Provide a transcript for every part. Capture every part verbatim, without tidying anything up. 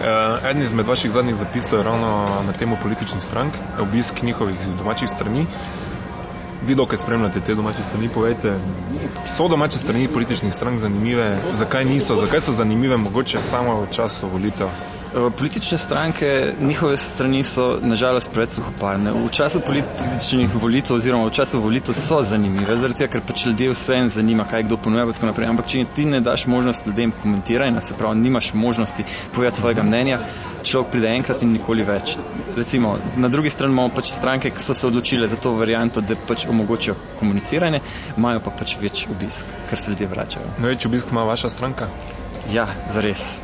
Uh, eden izmed vaših zadnjih zapisov je ravno na temo političnih strank, obisk njihovih domačih strani. Vi dokaj spremljate te domače strani, povejte, so domače strani političnih strank zanimive, zakaj niso, zakaj so zanimive mogoče samo v času volitev? Politične stranke, njihove strani so nažalost preveč suhoparne. V času političnih volitev oziroma v času volitev so zanimive, zaradi tega, ker pač ljudje vse zanima, kaj kdo ponuja, tako naprej. Ampak če ti ne daš možnost ljudem komentiranja, se pravi, nimaš možnosti povedati svojega mnenja, človek pride enkrat in nikoli več. Recimo, na drugi strani imamo pač stranke, ki so se odločile za to varianto, da pač omogočijo komuniciranje, imajo pa pač več obisk, ker se ljudje vračajo. Največ obisk ima vaša stranka? Ja, zares.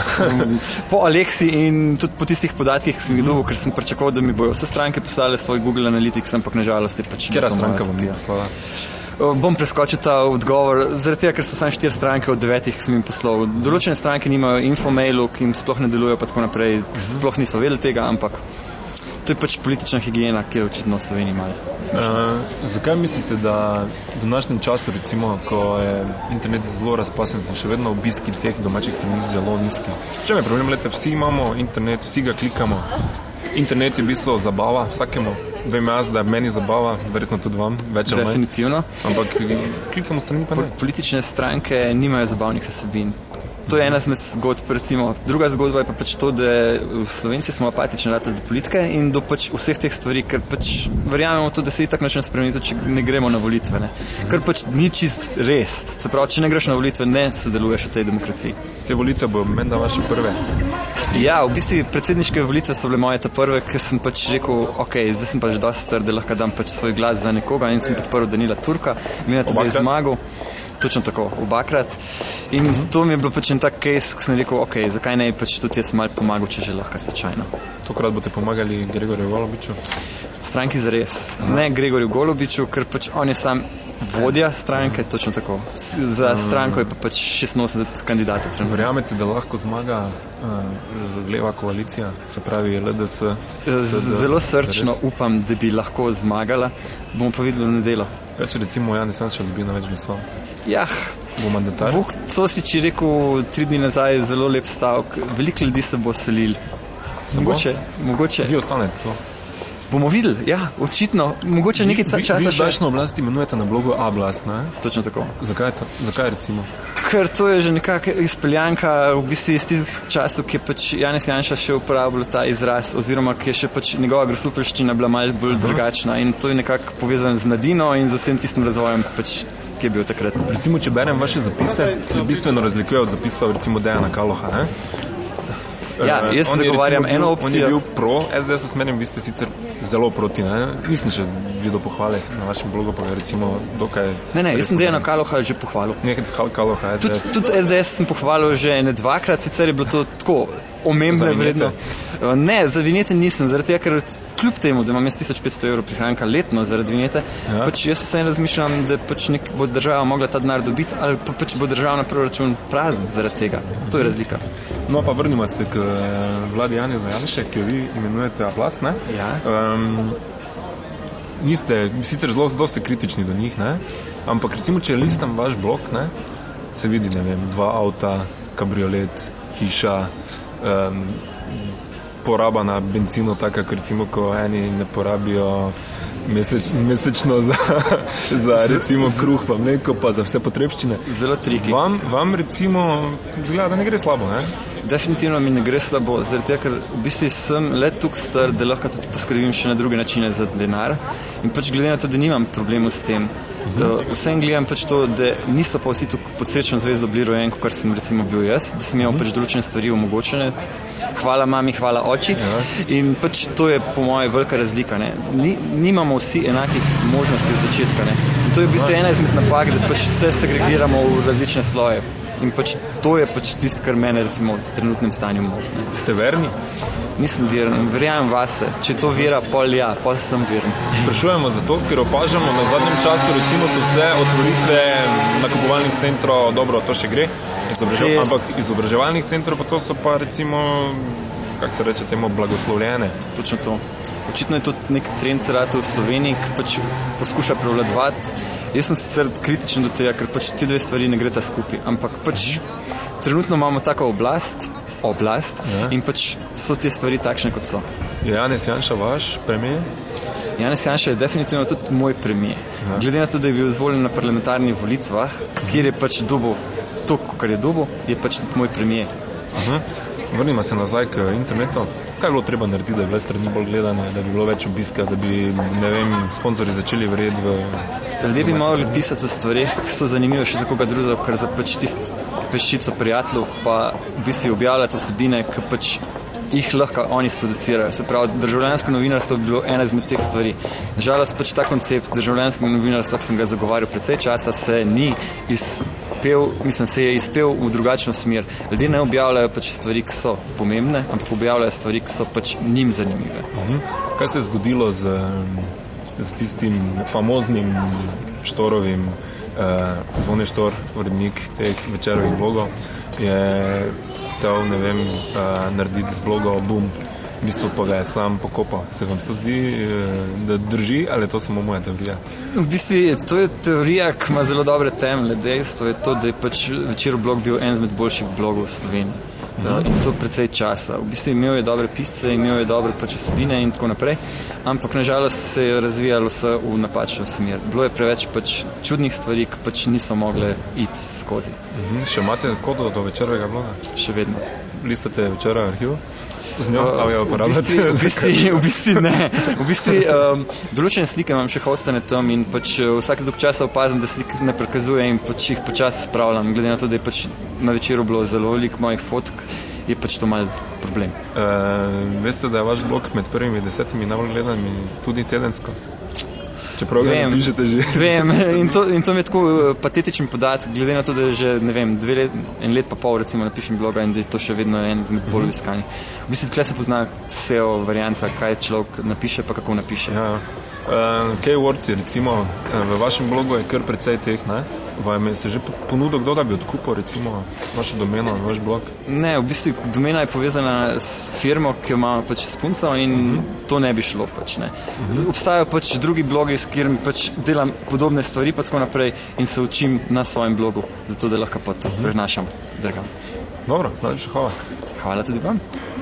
Po Aleksi in tudi po tistih podatkih, ki sem jih dobil, ker sem pričakoval, da mi bojo vse stranke poslale svoj Google Analytics, ampak nažalost je pač... Kjera stranka vam ni poslala? Bom preskočil ta odgovor, zaradi tega, ker so samo štiri stranke od devetih, ki sem jim poslal. Določene stranke nimajo infomailu, ki jim sploh ne delujejo, pa tako naprej, sploh niso vedeli tega, ampak to je pač politična higiena, ki je očitno v Sloveniji malo smešna. Uh, zakaj mislite, da v današnjem času, recimo, ko je internet zelo razpasen, so še vedno obiski teh domačih strani zelo nizki? V čem je problem? Lete, vsi imamo internet, vsi ga klikamo. Internet je v bistvu zabava vsakemu. Vem jaz, da je meni zabava, verjetno tudi vam, več ali manj. Definitivno. Ampak klikamo strani pa ne. Politične stranke nimajo zabavnih vsebin. To je ena izmed zgodb, recimo. Druga zgodba je pa pač to, da Slovenci smo apatični do politike in do pač vseh teh stvari, ker pač verjamemo to, da se itak način spremeniti, če ne gremo na volitve. Ne. Ker pač ni čist res. Se pravi, če ne greš na volitve, ne sodeluješ v tej demokraciji. Te volitve bo menda vaše prve? Ja, v bistvu predsedniške volitve so bile moje ta prve, ker sem pač rekel, ok, zdaj sem pač dosti star, da lahko dam pač svoj glas za nekoga in sem podprl Danila Turka, mi je tudi zmagal. Točno tako, obakrat. In to mi je bilo pač en tak case, ki sem rekel, ok, zakaj ne pač tudi jaz malo pomagal, če že lahko slučajno. Tokrat boste pomagali Gregorju Golobiču? Stranki zares. Ne Gregorju Golobiču, ker pač on je sam vodja stranke, točno tako. Za stranko je pa pač šestinosemdeset kandidatov. Verjamete, da lahko zmaga uh, leva koalicija, se pravi L D S? Zelo srčno upam, da bi lahko zmagala. Bomo pa videli v nedeljo. Več recimo Janez Janša dobi na več glasov. Ja, bo mandatar. Vuk Cosič je rekel tri dni nazaj zelo lep stavek. Veliko ljudi se bo selil. Mogoče, mogoče. Vi ostanete to? Bomo videli, ja, očitno. Mogoče nekaj časa še. Vi zdajšnjo oblast imenujete na blogu A-blast, ne? Točno tako. Zakaj, to, zakaj recimo? Ker to je že nekako izpeljanka v bistvu iz tistih časov, ki je pač Janez Janša še uporabljal ta izraz, oziroma ki je še pač njegova grosupeljščina bila malo bolj uh-huh. drugačna in to je nekako povezano z mladino in z vsem tistim razvojem, pač, ki je bil takrat. Recimo, če berem vaše zapise, se bistveno razlikuje od zapisov recimo Dejana Kaloha, ne? Ja, jaz uh, zagovarjam eno opcijo. On je bil pro S D S usmerjen, vi ste sicer zelo proti, ne? Nisem še videl pohvale na vašem blogu, pa recimo dokaj... Ne, ne, jaz sem Dejana Kaloha že pohvalil. Nekaj Kaloha, S D S. Tudi tud S D S sem pohvalil že ne dvakrat, sicer je bilo to tako omembne vredno. Ne, za vinjete nisem, zaradi tega, ker kljub temu, da imam jaz tisoč petsto evrov prihranka letno zaradi vinjete, ja. Pač jaz vse razmišljam, da pač nek bo država mogla ta denar dobiti, ali pa pač bo državna proračun prazen zaradi tega. To je razlika. No, pa vrnimo se k vladi Janeza Janše, ki vi imenujete A-blast, ne? Ja. Um, niste, sicer zelo, zelo ste kritični do njih, ne? Ampak recimo, če listam vaš blog, ne? Se vidi, ne vem, dva avta, kabriolet, hiša, um, poraba na benzinu, taka, recimo, ko eni ne porabijo meseč, mesečno za, za recimo kruh, pa mleko, pa za vse potrebščine. Zelo triki. Vam, vam recimo zgleda, da ne gre slabo, ne? Definitivno mi ne gre slabo, zaradi tega, ker v bistvu sem le tukaj star, da lahko tudi poskrbim še na druge načine za denar in pač glede na to, da nimam problemov s tem. Uh, vsem gledam pač to, da niso pa vsi tukaj pod srečno zvezdo bili rojen, kot sem recimo bil jaz, da sem imel pač določene stvari omogočene. Hvala mami, hvala oči. Ja. In pač to je po moje velika razlika. Ne. Ni, nimamo vsi enakih možnosti od začetka. Ne. In to je v bistvu ena izmed napak, da pač vse segregiramo v različne sloje. In pač to je pač tisto, kar mene recimo v trenutnem stanju moti. Ste verni? Nisem veren, verjamem vase. Če je to vera, pol ja, pol sem veren. Sprašujemo zato, ker opažamo na zadnjem času, recimo so vse otvoritve nakupovalnih centrov, dobro, to še gre, izobražev, ampak izobraževalnih centrov, pa to so pa recimo, kako se reče temu, blagoslovljene. Točno to. Očitno je to nek trend rata v Sloveniji, ki pač poskuša prevladovati. Jaz sem sicer kritičen do tega, ker pač ti dve stvari ne greta skupaj, ampak pač trenutno imamo tako oblast, oblast ja. In pač so te stvari takšne, kot so. Je Janez Janša vaš premijer? Janez Janša je definitivno tudi moj premijer. Ja. Glede na to, da je bil izvoljen na parlamentarnih volitvah, kjer je pač dobil to, kar je dobil, je pač tudi moj premijer. Uh-huh. Vrnimo se nazaj k internetu. Kaj je bilo treba narediti, da bi bile strani bolj gledane, da bi bilo več obiska, da bi, ne vem, sponzorji začeli verjeti v... Ljudje bi mogli pisati o stvarih, ki so zanimive še za koga drugega, ker za pač tist peščico prijateljev, pa bi si objavljati osebine, ki pač jih lahko oni sproducirajo. Se pravi, državljansko novinarstvo bi bilo ena izmed teh stvari. Nažalost pač ta koncept državljanskega novinarstva, ki sem ga zagovarjal precej časa, se ni izpel, mislim, se je izpel v drugačno smer. Ljudje ne objavljajo pač stvari, ki so pomembne, ampak objavljajo stvari, ki so pač njim zanimive. Mhm. Kaj se je zgodilo z, z tistim famoznim Štorovim, eh, Zvone Štor, urednik teh Večerovih blogov, je tel, ne vem, uh, narediti z bloga Boom, v bistvu pa ga je sam pokopal. Se vam to zdi, da drži, ali je to samo moja teorija? V bistvu to je teorija, ki ima zelo dobre temelje. Dejstvo je to, da je pač Večerov blog bil en izmed boljših blogov v Sloveniji. Uh-huh. In to precej časa. V bistvu imel je dobre pisce, imel je dobre pač osebine in tako naprej, ampak nažalost se je razvijalo vse v napačno smer. Bilo je preveč pač čudnih stvari, ki pač niso mogle iti skozi. Uh-huh. Še imate kodo do Večerovega bloga? Še vedno. Listate Večerov arhiv? Z njo, uh, jo v, bistvu, v, bistvu, v bistvu ne. V bistvu um, določene slike imam še hostane tam in pač vsake dolg časa opazim, da slike ne prikazuje in pač jih počasi spravljam. Glede na to, da je pač na Večeru bilo zelo veliko mojih fotk, je pač to malo problem. Uh, veste, da je vaš blog med prvimi desetimi najbolj gledanimi tudi tedensko? Čeprav ga ne pišete že. Vem, in to, in to mi je tako patetičen podatek, glede na to, da je že, ne vem, dve let, en let pa pol recimo napišem bloga in da je to še vedno en izmed bolj iskanih. V bistvu tukaj se pozna S E O varianta, kaj človek napiše pa kako napiše. Ja. Uh, Keywords, recimo, v vašem blogu je kar precej teh, ne? Vam je se že ponudil, kdo da bi odkupil recimo vašo domeno, vaš blog? Ne, v bistvu domena je povezana s firmo, ki ima pač spunco in uh-huh. to ne bi šlo pač, ne. Uh-huh. Obstajajo pač drugi blogi, s katerimi pač delam podobne stvari pa tako naprej in se učim na svojem blogu, zato da lahko pa to uh-huh. prenašam drugam. Dobro, najlepša hvala. Hvala tudi vam.